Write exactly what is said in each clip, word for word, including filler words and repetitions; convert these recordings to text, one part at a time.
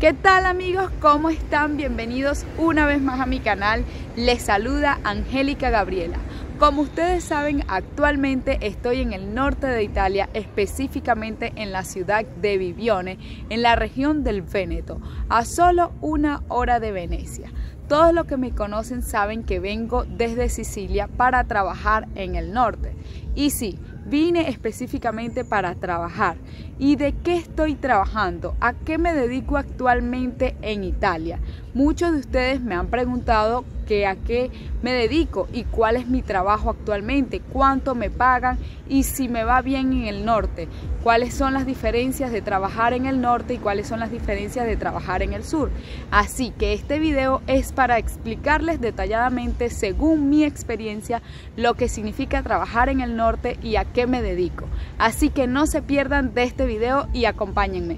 ¿Qué tal amigos? ¿Cómo están? Bienvenidos una vez más a mi canal. Les saluda Angélica Gabriela. Como ustedes saben, actualmente estoy en el norte de Italia, específicamente en la ciudad de Bibione, en la región del Véneto, a solo una hora de Venecia. Todos los que me conocen saben que vengo desde Sicilia para trabajar en el norte. Y sí, vine específicamente para trabajar. ¿Y de qué estoy trabajando? ¿A qué me dedico actualmente en Italia? Muchos de ustedes me han preguntado que a qué me dedico y cuál es mi trabajo actualmente, cuánto me pagan y si me va bien en el norte, cuáles son las diferencias de trabajar en el norte y cuáles son las diferencias de trabajar en el sur. Así que este video es para explicarles detalladamente, según mi experiencia, lo que significa trabajar en el norte y a qué me dedico. Así que no se pierdan de este video y acompáñenme.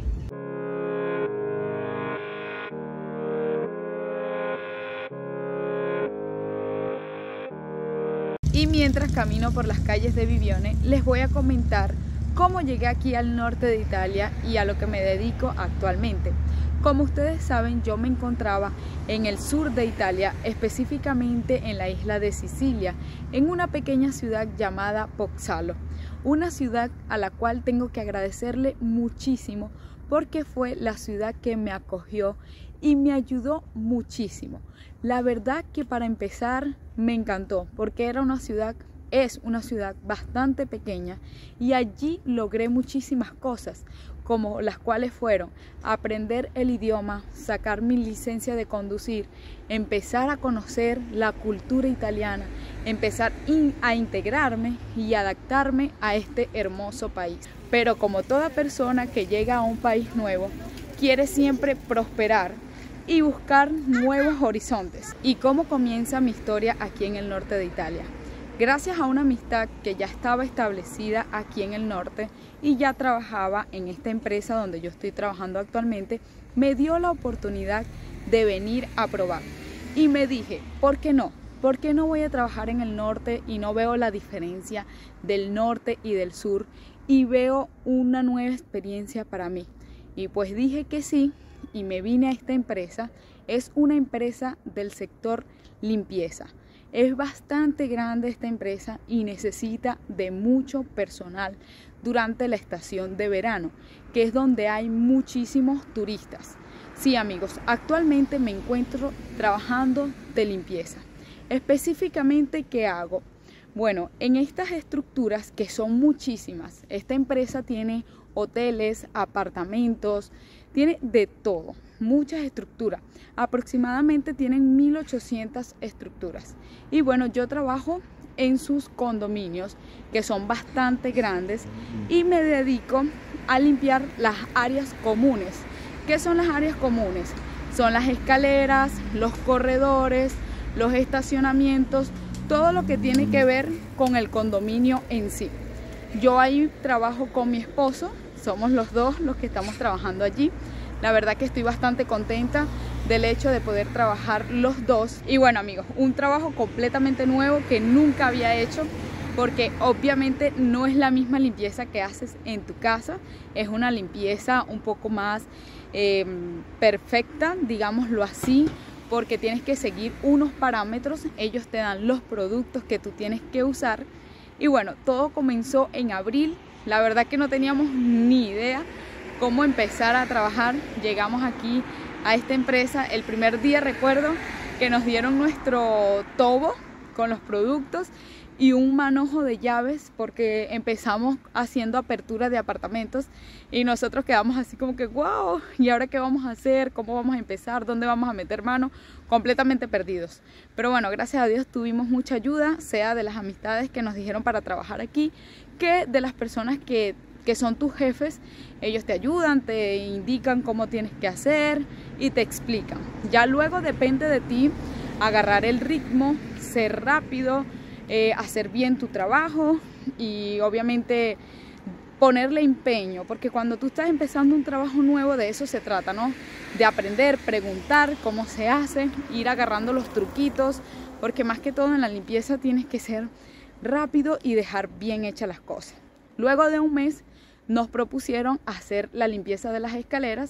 Y mientras camino por las calles de Bibione, les voy a comentar cómo llegué aquí al norte de Italia y a lo que me dedico actualmente. Como ustedes saben, yo me encontraba en el sur de Italia, específicamente en la isla de Sicilia, en una pequeña ciudad llamada Pozzallo, una ciudad a la cual tengo que agradecerle muchísimo porque fue la ciudad que me acogió y me ayudó muchísimo. La verdad que para empezar me encantó porque era una ciudad, es una ciudad bastante pequeña y allí logré muchísimas cosas, como las cuales fueron aprender el idioma, sacar mi licencia de conducir, empezar a conocer la cultura italiana, empezar in, a integrarme y adaptarme a este hermoso país. Pero como toda persona que llega a un país nuevo, quiere siempre prosperar y buscar nuevos horizontes. ¿Y cómo comienza mi historia aquí en el norte de Italia? Gracias a una amistad que ya estaba establecida aquí en el norte y ya trabajaba en esta empresa donde yo estoy trabajando actualmente, me dio la oportunidad de venir a probar. Y me dije, ¿por qué no? ¿Por qué no voy a trabajar en el norte y no veo la diferencia del norte y del sur y veo una nueva experiencia para mí? Y pues dije que sí y me vine a esta empresa. Es una empresa del sector limpieza. Es bastante grande esta empresa y necesita de mucho personal durante la estación de verano, que es donde hay muchísimos turistas. Sí, amigos, actualmente me encuentro trabajando de limpieza. Específicamente, ¿qué hago? Bueno, en estas estructuras, que son muchísimas, esta empresa tiene hoteles, apartamentos, tiene de todo, muchas estructuras. Aproximadamente tienen mil ochocientas estructuras. Y bueno, yo trabajo en sus condominios, que son bastante grandes, y me dedico a limpiar las áreas comunes. ¿Qué son las áreas comunes? Son las escaleras, los corredores, los estacionamientos, todo lo que tiene que ver con el condominio en sí. Yo ahí trabajo con mi esposo, somos los dos los que estamos trabajando allí. La verdad que estoy bastante contenta del hecho de poder trabajar los dos. Y bueno amigos, un trabajo completamente nuevo que nunca había hecho, porque obviamente no es la misma limpieza que haces en tu casa. Es una limpieza un poco más eh, perfecta, digámoslo así, porque tienes que seguir unos parámetros. Ellos te dan los productos que tú tienes que usar. Y bueno, todo comenzó en abril. La verdad que no teníamos ni idea cómo empezar a trabajar. Llegamos aquí a esta empresa. El primer día recuerdo que nos dieron nuestro tobo con los productos y un manojo de llaves, porque empezamos haciendo apertura de apartamentos y nosotros quedamos así como que wow, ¿y ahora qué vamos a hacer? ¿Cómo vamos a empezar? ¿Dónde vamos a meter mano? Completamente perdidos. Pero bueno, gracias a Dios tuvimos mucha ayuda, sea de las amistades que nos dijeron para trabajar aquí, que de las personas que, que son tus jefes. Ellos te ayudan, te indican cómo tienes que hacer y te explican. Ya luego depende de ti agarrar el ritmo, ser rápido, Eh, hacer bien tu trabajo y obviamente ponerle empeño, porque cuando tú estás empezando un trabajo nuevo, de eso se trata, ¿no? De aprender, preguntar cómo se hace, ir agarrando los truquitos, porque más que todo en la limpieza tienes que ser rápido y dejar bien hechas las cosas. Luego de un mes nos propusieron hacer la limpieza de las escaleras,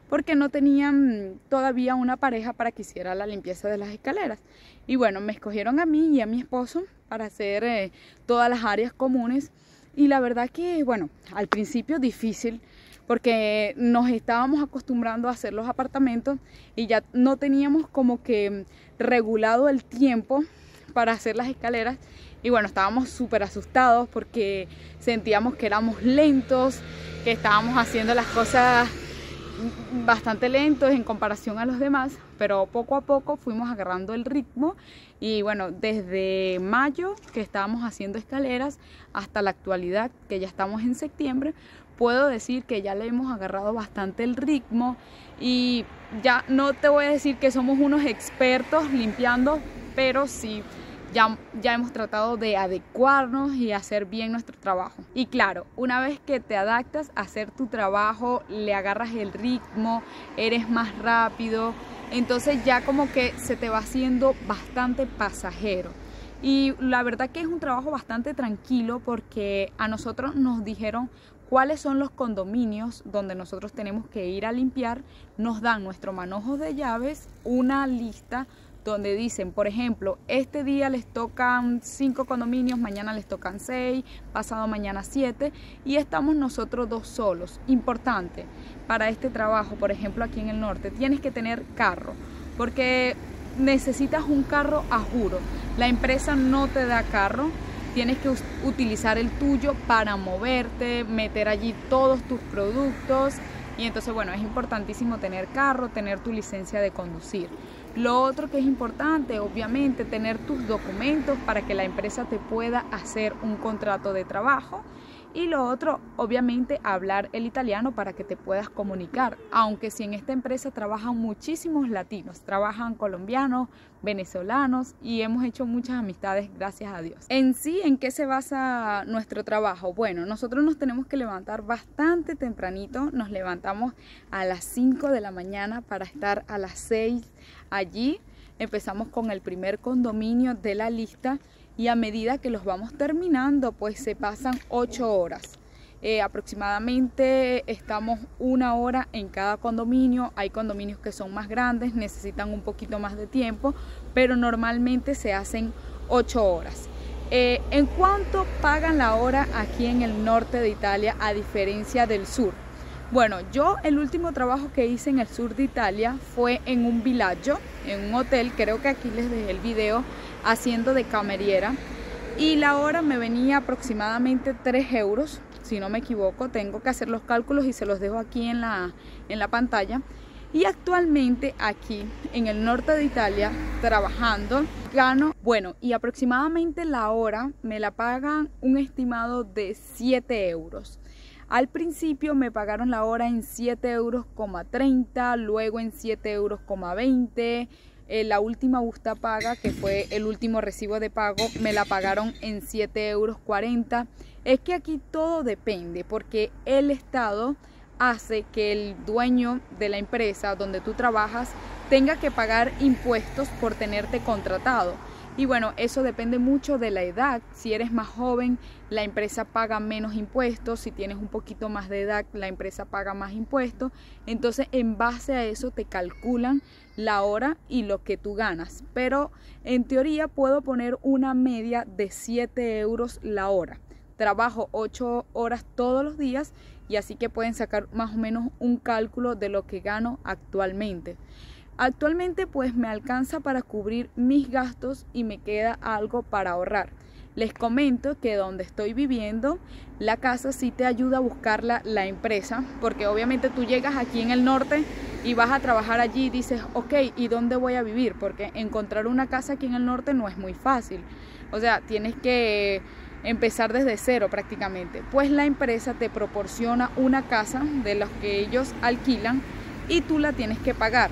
porque no tenían todavía una pareja para que hiciera la limpieza de las escaleras. Y bueno, me escogieron a mí y a mi esposo para hacer eh, todas las áreas comunes. Y la verdad que, bueno, al principio difícil, porque nos estábamos acostumbrando a hacer los apartamentos y ya no teníamos como que regulado el tiempo para hacer las escaleras. Y bueno, estábamos súper asustados porque sentíamos que éramos lentos, que estábamos haciendo las cosas bastante lentos en comparación a los demás, pero poco a poco fuimos agarrando el ritmo. Y bueno, desde mayo que estábamos haciendo escaleras hasta la actualidad que ya estamos en septiembre, puedo decir que ya le hemos agarrado bastante el ritmo. Y ya no te voy a decir que somos unos expertos limpiando, pero sí Ya, ya hemos tratado de adecuarnos y hacer bien nuestro trabajo. Y claro, una vez que te adaptas a hacer tu trabajo, le agarras el ritmo, eres más rápido, entonces ya como que se te va haciendo bastante pasajero. Y la verdad que es un trabajo bastante tranquilo porque a nosotros nos dijeron cuáles son los condominios donde nosotros tenemos que ir a limpiar. Nos dan nuestro manojo de llaves, una lista donde dicen, por ejemplo, este día les tocan cinco condominios, mañana les tocan seis, pasado mañana siete, y estamos nosotros dos solos. Importante para este trabajo, por ejemplo, aquí en el norte, tienes que tener carro, porque necesitas un carro a juro. La empresa no te da carro, tienes que utilizar el tuyo para moverte, meter allí todos tus productos. Y entonces, bueno, es importantísimo tener carro, tener tu licencia de conducir. Lo otro que es importante, obviamente, tener tus documentos para que la empresa te pueda hacer un contrato de trabajo. Y lo otro, obviamente, hablar el italiano para que te puedas comunicar. Aunque si en esta empresa trabajan muchísimos latinos, trabajan colombianos, venezolanos y hemos hecho muchas amistades, gracias a Dios. En sí, ¿en qué se basa nuestro trabajo? Bueno, nosotros nos tenemos que levantar bastante tempranito. Nos levantamos a las cinco de la mañana para estar a las seis allí. Empezamos con el primer condominio de la lista. Y a medida que los vamos terminando, pues se pasan ocho horas. Eh, aproximadamente estamos una hora en cada condominio. Hay condominios que son más grandes, necesitan un poquito más de tiempo, pero normalmente se hacen ocho horas. Eh, ¿En cuánto pagan la hora aquí en el norte de Italia a diferencia del sur? Bueno, yo el último trabajo que hice en el sur de Italia fue en un villaggio, en un hotel, creo que aquí les dejé el video, haciendo de cameriera, y la hora me venía aproximadamente tres euros, si no me equivoco. Tengo que hacer los cálculos y se los dejo aquí en la, en la pantalla. Y actualmente aquí en el norte de Italia trabajando gano, bueno, y aproximadamente la hora me la pagan un estimado de siete euros. Al principio me pagaron la hora en siete euros con treinta, luego en siete euros con veinte. Eh, la última busta paga, que fue el último recibo de pago, me la pagaron en siete euros cuarenta. Es que aquí todo depende, porque el Estado hace que el dueño de la empresa donde tú trabajas tenga que pagar impuestos por tenerte contratado. Y bueno, eso depende mucho de la edad. Si eres más joven, la empresa paga menos impuestos. Si tienes un poquito más de edad, la empresa paga más impuestos. Entonces, en base a eso te calculan la hora y lo que tú ganas. Pero en teoría puedo poner una media de siete euros la hora. Trabajo ocho horas todos los días y así que pueden sacar más o menos un cálculo de lo que gano actualmente. Actualmente pues me alcanza para cubrir mis gastos y me queda algo para ahorrar. Les comento que donde estoy viviendo, la casa sí te ayuda a buscarla la empresa, porque obviamente tú llegas aquí en el norte y vas a trabajar allí y dices, ok, ¿y dónde voy a vivir? Porque encontrar una casa aquí en el norte no es muy fácil. O sea, tienes que empezar desde cero prácticamente. Pues la empresa te proporciona una casa de los que ellos alquilan y tú la tienes que pagar.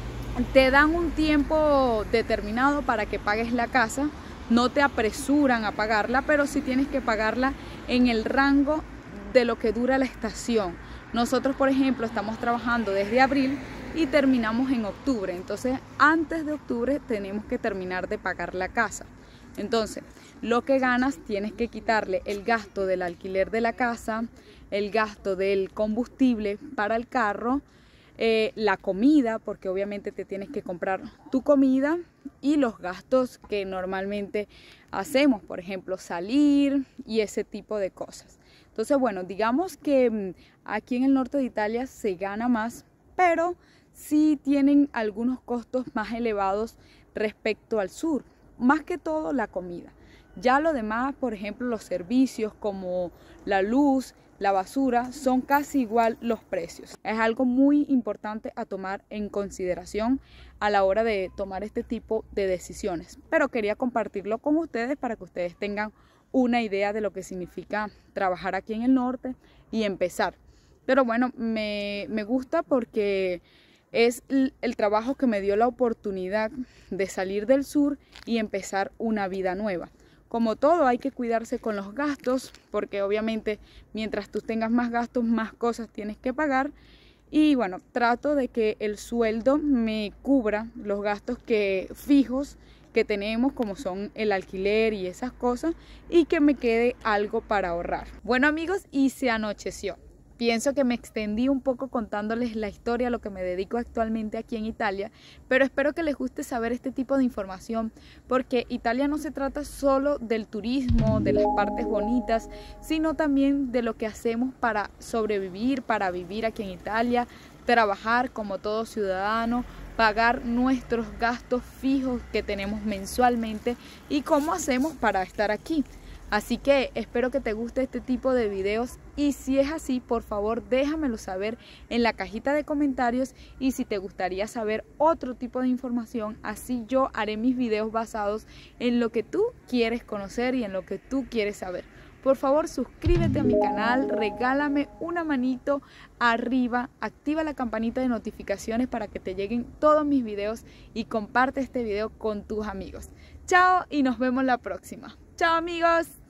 Te dan un tiempo determinado para que pagues la casa, no te apresuran a pagarla, pero sí tienes que pagarla en el rango de lo que dura la estación. Nosotros, por ejemplo, estamos trabajando desde abril y terminamos en octubre, entonces antes de octubre tenemos que terminar de pagar la casa. Entonces, lo que ganas tienes que quitarle el gasto del alquiler de la casa, el gasto del combustible para el carro, eh, la comida, porque obviamente te tienes que comprar tu comida, y los gastos que normalmente hacemos, por ejemplo, salir y ese tipo de cosas. Entonces, bueno, digamos que aquí en el norte de Italia se gana más, pero sí tienen algunos costos más elevados respecto al sur, más que todo la comida. Ya lo demás, por ejemplo, los servicios como la luz, la basura, son casi igual los precios. Es algo muy importante a tomar en consideración a la hora de tomar este tipo de decisiones. Pero quería compartirlo con ustedes para que ustedes tengan una idea de lo que significa trabajar aquí en el norte y empezar. Pero bueno, me, me gusta porque es el, el trabajo que me dio la oportunidad de salir del sur y empezar una vida nueva. Como todo, hay que cuidarse con los gastos, porque obviamente mientras tú tengas más gastos, más cosas tienes que pagar. Y bueno, trato de que el sueldo me cubra los gastos que, fijos que tenemos, como son el alquiler y esas cosas, y que me quede algo para ahorrar. Bueno amigos, y se anocheció. Pienso que me extendí un poco contándoles la historia a lo que me dedico actualmente aquí en Italia, pero espero que les guste saber este tipo de información, porque Italia no se trata solo del turismo, de las partes bonitas, sino también de lo que hacemos para sobrevivir, para vivir aquí en Italia, trabajar como todo ciudadano, pagar nuestros gastos fijos que tenemos mensualmente y cómo hacemos para estar aquí. Así que espero que te guste este tipo de videos, y si es así, por favor déjamelo saber en la cajita de comentarios, y si te gustaría saber otro tipo de información, así yo haré mis videos basados en lo que tú quieres conocer y en lo que tú quieres saber. Por favor, suscríbete a mi canal, regálame una manito arriba, activa la campanita de notificaciones para que te lleguen todos mis videos y comparte este video con tus amigos. Chao y nos vemos la próxima. Chao amigos.